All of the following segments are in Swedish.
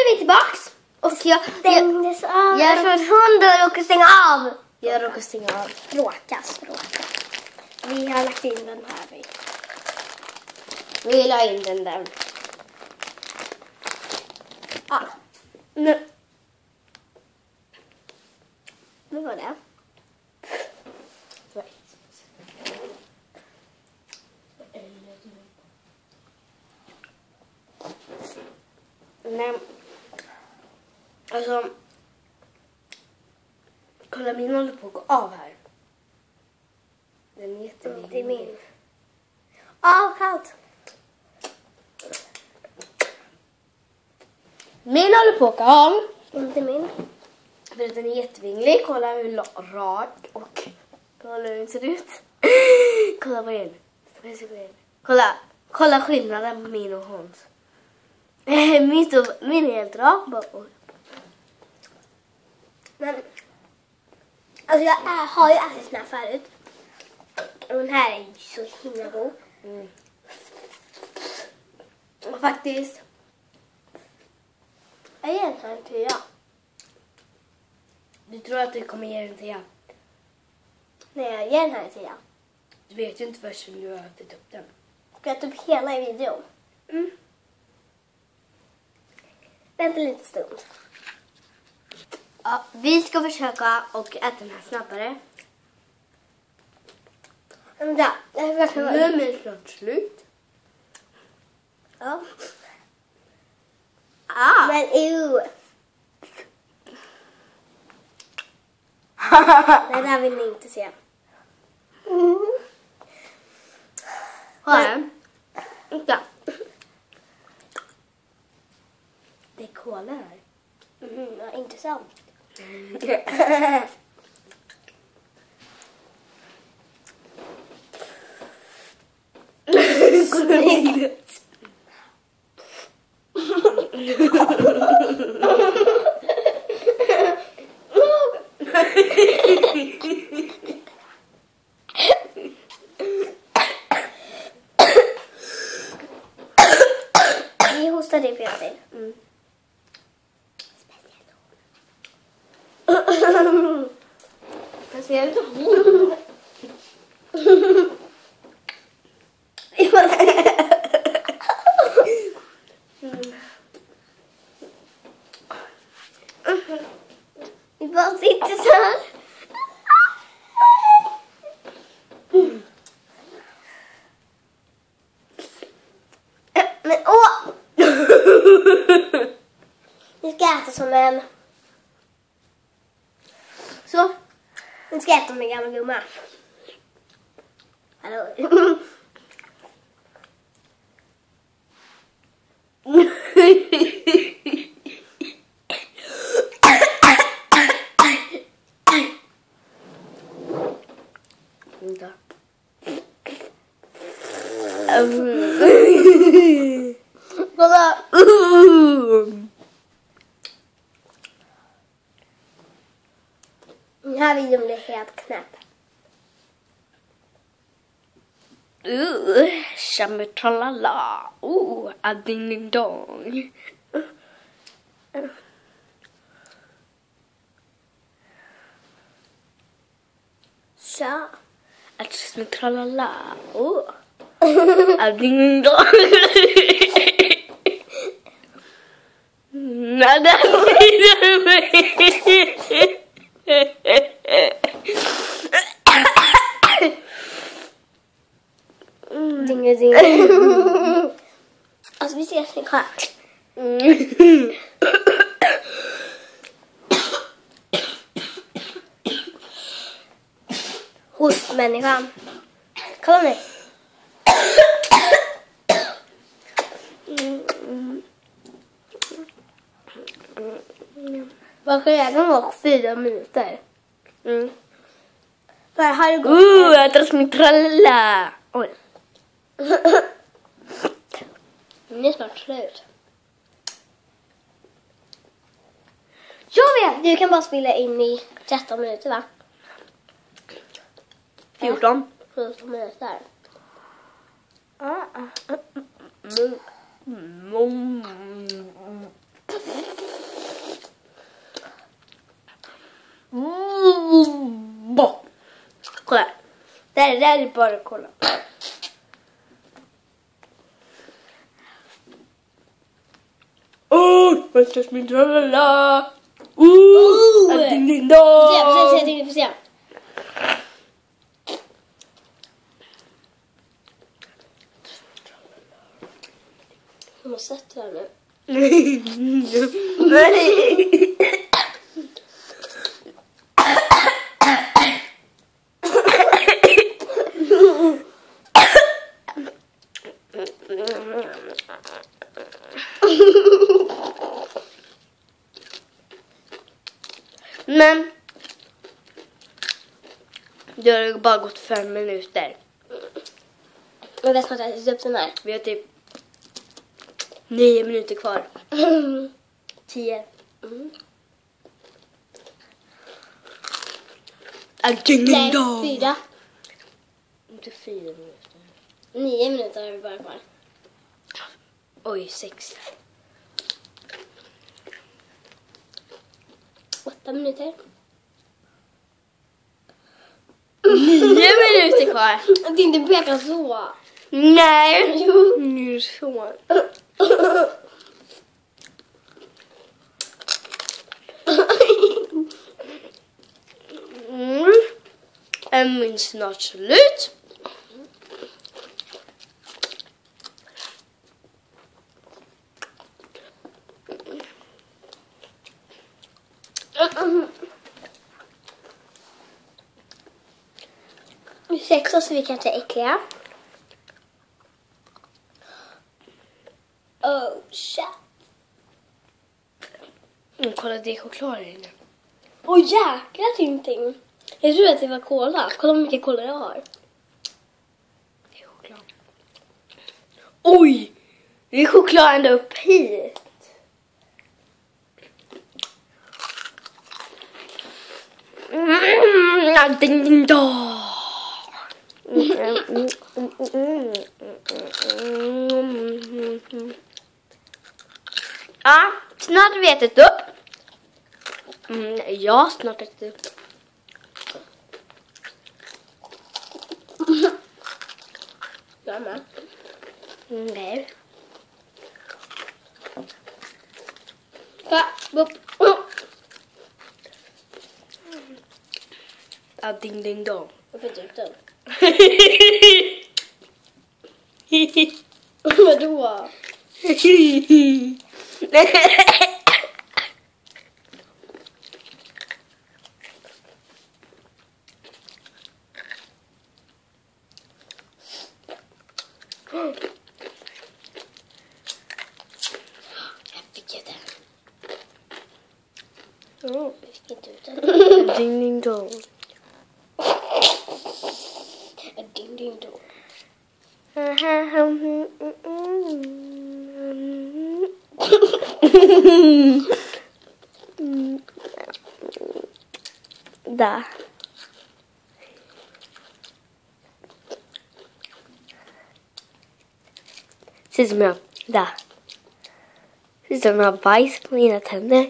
är vi tillbaks. Och Stängdes av. jag tror att hunden råkar stänga av. Jag råkar stänga av. Råkas. Vi har lagt in den här. Vi la in den där. Ja. Nu. Vad var det? Nej. Alltså. Kolla, min håller på att gå av här. Den är jätteviktig. Det är min. Kallt. Min håller på att gå av. Inte min. För att den är jättevinglig. Kolla hur rak och kolla hur den ser ut. Kolla på den. Kolla skillnaden på min och Hans. Min är helt rak. Men alltså jag har ju ätit den här förut. Och den här är ju så himla god. Och faktiskt. Jag ger den här en 10. Du tror att du kommer ge den till jag. Nej, jag ger den här en 10. Du vet ju inte först om du har ätit upp den. Ska jag ta upp hela i videon? Vänta lite stund. Ja, vi ska försöka och äta den här snabbare. Vänta, jag ska Nu är min snart slut. Ja. Men nej, det här vill ni inte se. Kolla. Vänta. Det är kola här. Ja, intressant. Vi hostar det för dig. Speciellt hon. Vi bara sitter så här. Men åh! Vi ska äta som en... Så. Vi ska äta som en gammal gumma. Hallå. Vänta. Kolla. Den här videon blir helt knäpp. Shametralala. A ding ding dong. Så. Att shametralala. A ding ding dong. Nada. Ding ding. Alltså vi ses ikväll. Hostmänniskan. Kolla nu. Vad ska jag göra 4 minuter? Vad har du gått? Jag tar smittralla. Oj. Det är snart slut. Jag vet, du kan bara spela in i 13 minuter va? 14. 14 minuter. Nej, det där är bara kolla. Vad slåss min tralala? Ding ding Får se. Jag måste sätta det nu. Men det har bara gått 5 minuter. Och det ska jag äta upp den här. Vi har typ 9 minuter kvar. 10. Nej, 4. Inte 4 minuter. 9 minuter har vi bara kvar. Oj, 6. 8 minuter. 9 minuter kvar. Att inte peka så. Nej. Jo. Nu så. Min snart slut. Vi 6 så vi kanske är äckliga. Oh shit. Kolla, det är choklad här inne. Åh jäklar ingenting. Jag tror att det var cola. Kolla hur mycket cola jag har. Det är choklad. Oj! Det är choklad ända upp hit. Ding ding dong. Ja, snart har vi ätit upp. Ja, snart ätit upp. Jag med. Nej. Boop. Ja, ding ding dong. Jag får ut den. Vadå? Jag fick ju den. Jag fick inte ut den. Ding ding dong. Ding ding dong. Där. Ser ut som jag. Där. Ser ut som jag har bajs på mina tänder.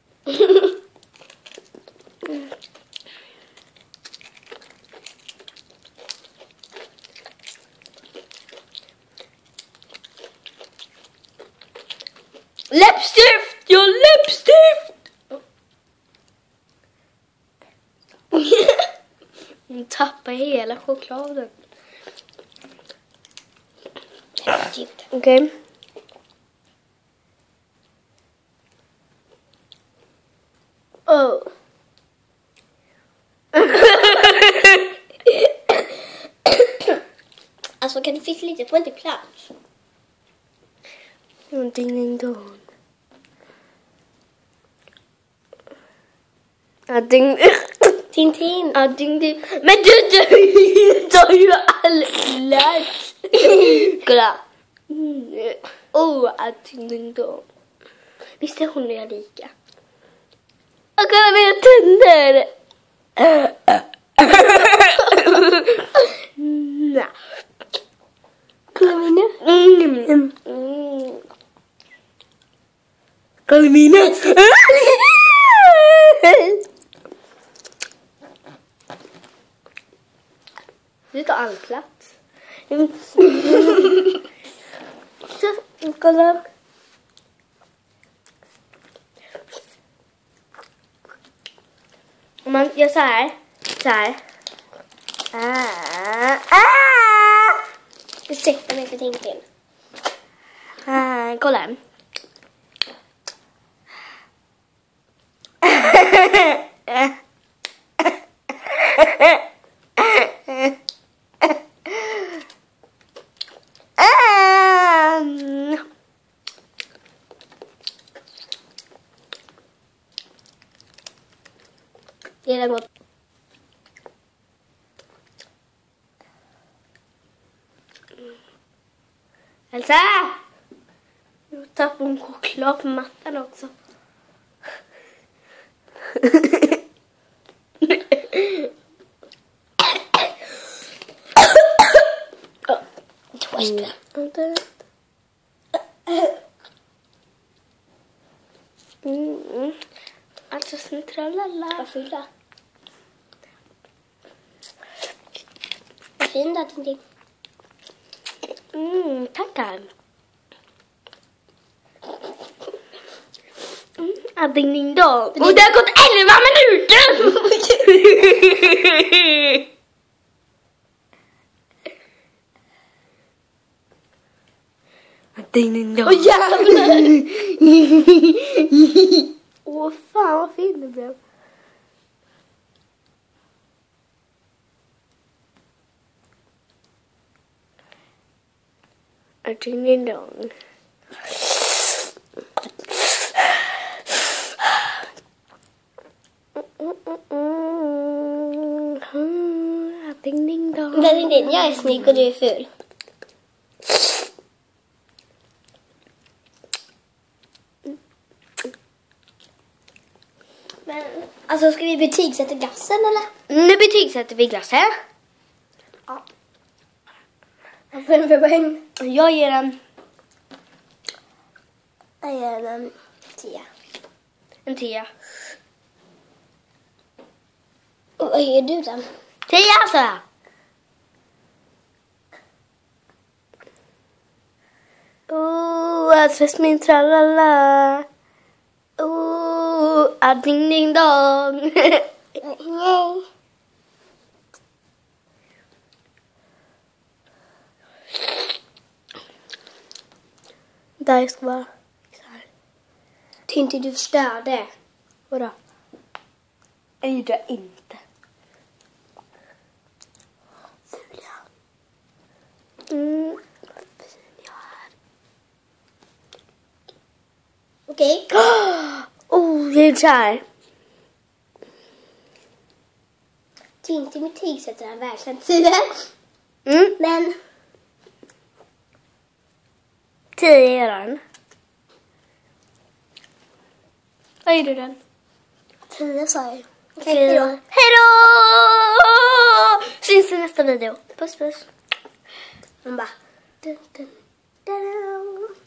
Läppstift! Jag har läppstift! Hon tappar hela chokladen. Okej. Oh. Alltså kan du fixa lite? Jag får inte plats. Ding ding dong. Ja, ding. Tintin. Ja, ding ding. Men du tar ju alla. Kolla. Oh, ding ding dong. Visst är hon och jag lika? Jag kolla mina tänder. Nej. Kolla mina. Kolla mina. ta all plats. Så, kolla. Om man gör så här. Ursäkta mig för tänken. Kolla. Redan gått. Elsa! Jag tappade en choklad på mattan också. Alltså snittralala. Vad fylla? Vad fin där, Tintin. Tackar. Ding ding dong. Och det har gått 11 minuter! Ding ding dong. Åh jävlar! Åh fan vad fin det blev. Ding ding dong. Ding ding dong. Tintin, jag är snygg och du är ful. Men, alltså ska vi betygsätta glassen eller? Nu betygsätter vi glassen. Ja. Vad får den för poäng? Jag ger den Jag ger den 10. en 10. Och vad ger du den? 10 alltså. Alltså min tralala. Ding ding dong. Nej. Där ska vara så här. Tintin, du förstörde. Vadå? Jag gjorde jag inte. Ful jag. Vad fin jag är. Okej. Jag gjorde så här. Tintin betygsätter den verkligen 10. Men 10 är den. Vad gjorde den? 10 sa jag. Okej, Hej då. Hej då! Syns i nästa video. Puss puss. Man bara... Dun, dun, dun.